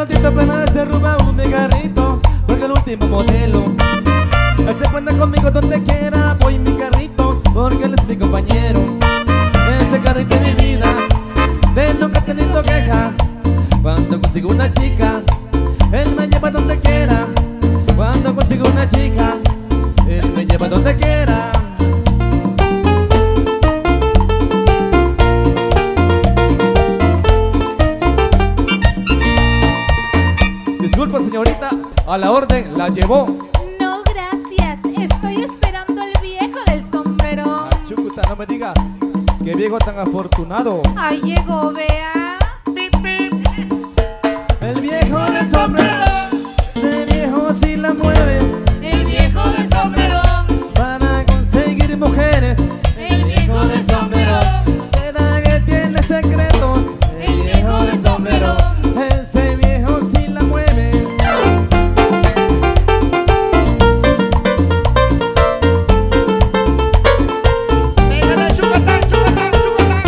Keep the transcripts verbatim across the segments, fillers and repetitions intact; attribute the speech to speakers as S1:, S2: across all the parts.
S1: ratito apenas se roba un cigarrito, porque el último modelo. Él se cuenta conmigo donde quiera, voy en mi carrito, porque él es mi compañero. Ese carrito es mi vida, de él nunca he tenido queja. Cuando consigo una chica, él me lleva donde quiera. Cuando consigo una chica, él me lleva donde quiera. Disculpa, señorita, a la orden la llevó.
S2: No, gracias, estoy esperando al viejo del sombrero.
S1: Ah, Chucuta, no me diga, qué viejo tan afortunado.
S2: Ahí llegó, vea.
S1: El viejo del sombrero, ese viejo sí la mueve.
S2: El viejo del sombrero,
S1: Para conseguir mujeres.
S2: el viejo del sombrero,
S1: Será que tiene secretos.
S2: el viejo del sombrero.
S1: Ese viejo sí la mueve.
S3: Pégale, Chucatán, Chucatán, Chucatán.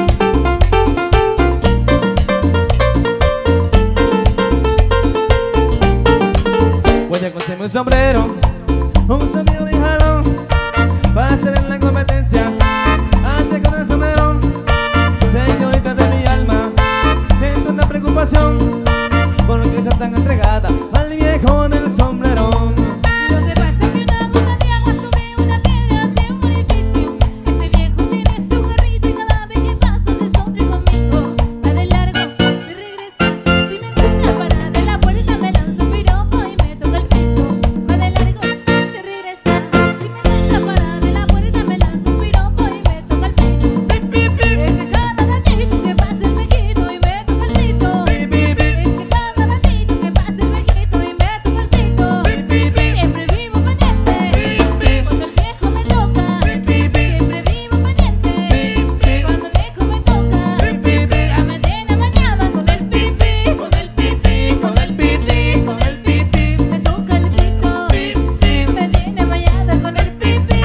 S1: Voy a conseguirme un sombrero, un sombrero bien jalón, para estar en la competencia. Antes con el sombrero, señorita de mi alma, siento una preocupación, porque está tan entregada al viejo del sombrero.
S2: Lo que pasa es que una gota de agua sobre una piedra hace un orificio. Ese viejo tiene su carrito y cada vez que pasa se sonríe conmigo. Va de largo, se regresa. Si me encuentra parada en la puerta me lanza un piropo y me toca el pito. Va de largo, se regresa. Si me encuentra parada en la puerta me lanza un piropo y me toca el pito. Es que cada ratito que pasa el viejito y me toca el pito.
S1: Pi, pi, pi,
S2: Es que cada ratito que pasa el viejito y me toca el pito.
S1: pi, pi, pi,
S2: Siempre vivo pendiente cuando el viejo me toca. Siempre vivo pendiente cuando el viejo me toca. Ya me tiene mañana con el pipí, con el pipí, con el pipí, con el pipí. Me toca el pito, me tiene mañana con el pipí.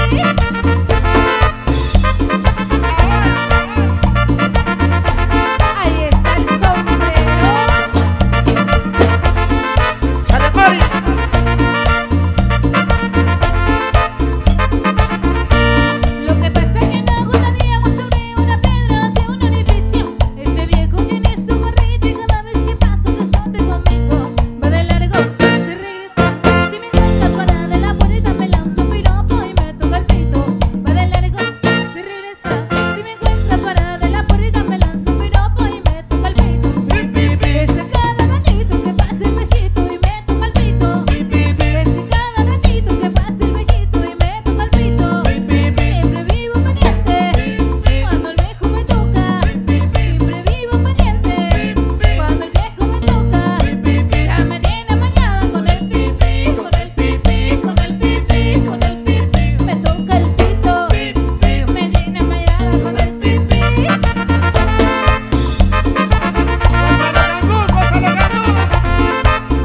S2: Ahí está el sombrero.
S3: Chale, Mari.
S2: Lo que pasa es que una gota de agua sobre una piedra hace un orificio. Este viejo tiene su gorrito y cada vez que pasa se sonríe conmigo. Va de largo, se regresa. Si me encuentra parada en la puerta me lanza un piropo y me toca el pito. Va de largo, se regresa. Si me encuentra parada en la puerta me lanza un piropo y me toca el pito. Es que cada ratito que pasa el viejito y me toca el pito. Es que cada ratito que pasa el viejito y me toca el pito. Siempre vivo pendiente cuando el viejo me toca. Siempre vivo pendiente cuando el viejo me toca. Ya me tiene mañana con el pipí, con el pipí, con el pipí, con el pipí. Me toca el pito, me tiene mañana con el pipí.
S3: Gózalo, Gandú, gózalo, Gandú.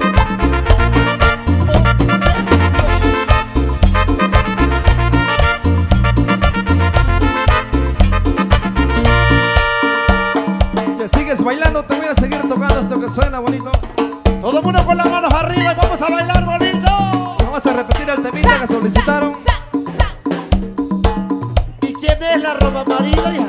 S1: Si sigues bailando te voy a seguir tocando esto que suena bonito.
S3: Todo el mundo con las manos arriba y vamos a bailar bonito.
S1: Vamos a repetir el temita que solicitaron.
S3: ¿Y quién es la roba marido, hija?